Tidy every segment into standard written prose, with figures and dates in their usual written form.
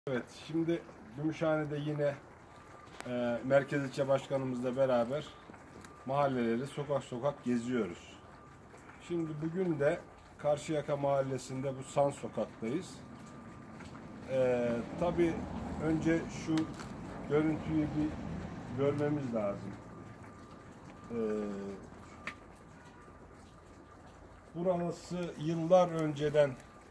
Evet, şimdi Gümüşhane'de yine Merkez İlçe Başkanımızla beraber mahalleleri sokak sokak geziyoruz. Şimdi bugün de Karşıyaka Mahallesi'nde bu San Sokak'tayız. Tabii önce şu görüntüyü bir görmemiz lazım. E, Burası yıllar önceden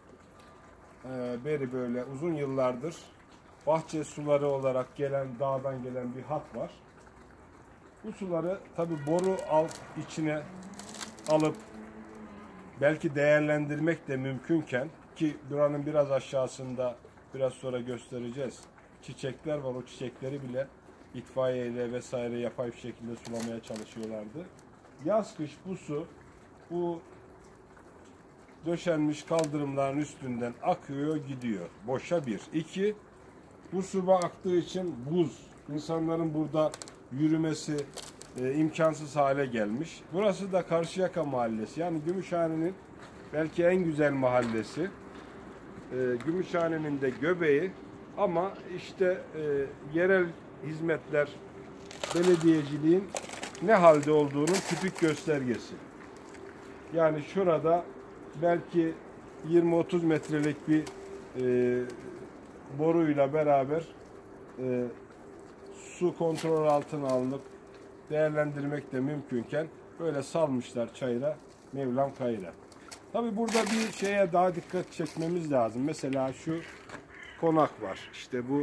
beri böyle uzun yıllardır bahçe suları olarak gelen, dağdan gelen bir hat var. Bu suları tabi boru içine alıp belki değerlendirmek de mümkünken, ki buranın biraz aşağısında biraz sonra göstereceğiz, çiçekler var, o çiçekleri bile itfaiye ile vesaire yapay bir şekilde sulamaya çalışıyorlardı. Yaz kış bu su bu döşenmiş kaldırımların üstünden akıyor gidiyor. Boşa bir. İki, bu su aktığı için buz. İnsanların burada yürümesi imkansız hale gelmiş. Burası da Karşıyaka Mahallesi. Yani Gümüşhane'nin belki en güzel mahallesi. Gümüşhane'nin de göbeği. Ama işte yerel hizmetler, belediyeciliğin ne halde olduğunun tipik göstergesi. Yani şurada belki 20-30 metrelik bir boruyla beraber su kontrol altına alınıp değerlendirmek de mümkünken böyle salmışlar çayıra, Mevlam kayıra. Tabi burada bir şeye daha dikkat çekmemiz lazım. Mesela şu konak var. İşte bu,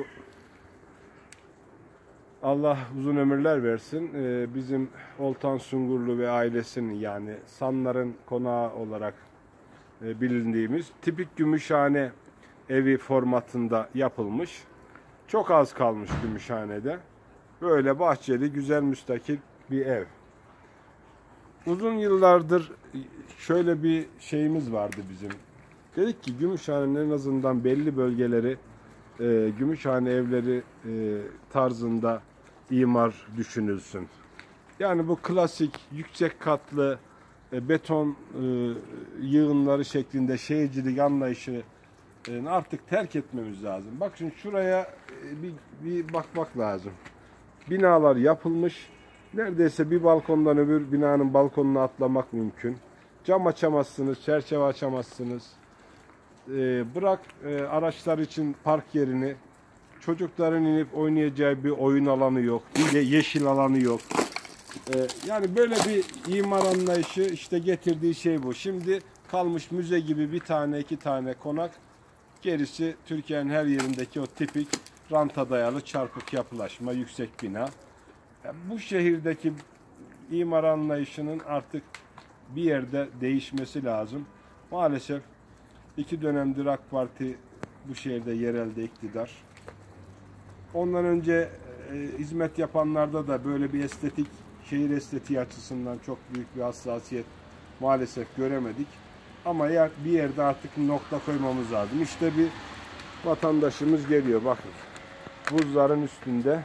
Allah uzun ömürler versin. Bizim Oltan Sungurlu ve ailesinin, yani Sanların konağı olarak bilindiğimiz tipik Gümüşhane evi formatında yapılmış. Çok az kalmış Gümüşhane'de. Böyle bahçeli, güzel, müstakil bir ev. Uzun yıllardır şöyle bir şeyimiz vardı bizim. Dedik ki Gümüşhane'nin en azından belli bölgeleri Gümüşhane evleri tarzında imar düşünülsün. Yani bu klasik yüksek katlı beton yığınları şeklinde şehircilik anlayışı artık terk etmemiz lazım. Bak şimdi şuraya bir bakmak lazım. Binalar yapılmış. Neredeyse bir balkondan öbür binanın balkonuna atlamak mümkün. Cam açamazsınız, çerçeve açamazsınız. Bırak araçlar için park yerini, çocukların inip oynayacağı bir oyun alanı yok, bir yeşil alanı yok. Yani böyle bir imar anlayışı işte getirdiği şey bu. Şimdi kalmış müze gibi bir tane iki tane konak, gerisi Türkiye'nin her yerindeki o tipik ranta dayalı çarpık yapılaşma, yüksek bina. Yani bu şehirdeki imar anlayışının artık bir yerde değişmesi lazım. Maalesef 2 dönemdir AK Parti bu şehirde yerelde iktidar. Ondan önce hizmet yapanlarda da böyle bir estetik, şehir estetiği açısından çok büyük bir hassasiyet maalesef göremedik. Ama bir yerde artık nokta koymamız lazım. İşte bir vatandaşımız geliyor, bakın. Buzların üstünde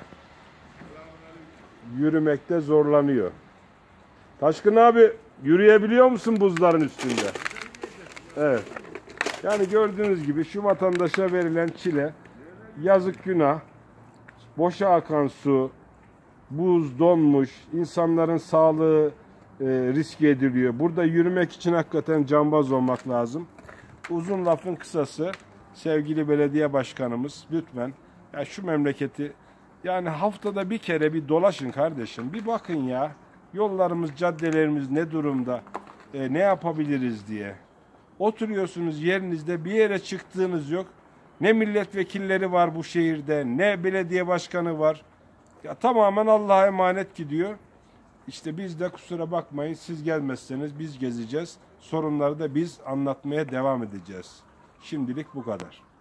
yürümekte zorlanıyor. Taşkın abi, yürüyebiliyor musun buzların üstünde? Evet. Yani gördüğünüz gibi şu vatandaşa verilen çile, yazık günah, boşa akan su, buz donmuş, insanların sağlığı riske ediliyor. Burada yürümek için hakikaten cambaz olmak lazım. Uzun lafın kısası, sevgili belediye başkanımız lütfen ya şu memleketi, yani haftada bir kere bir dolaşın kardeşim. Bir bakın ya, yollarımız, caddelerimiz ne durumda, ne yapabiliriz diye. Oturuyorsunuz yerinizde, bir yere çıktığınız yok. Ne milletvekilleri var bu şehirde, ne belediye başkanı var. Ya tamamen Allah'a emanet gidiyor. İşte biz de kusura bakmayın, siz gelmezseniz biz gezeceğiz. Sorunları da biz anlatmaya devam edeceğiz. Şimdilik bu kadar.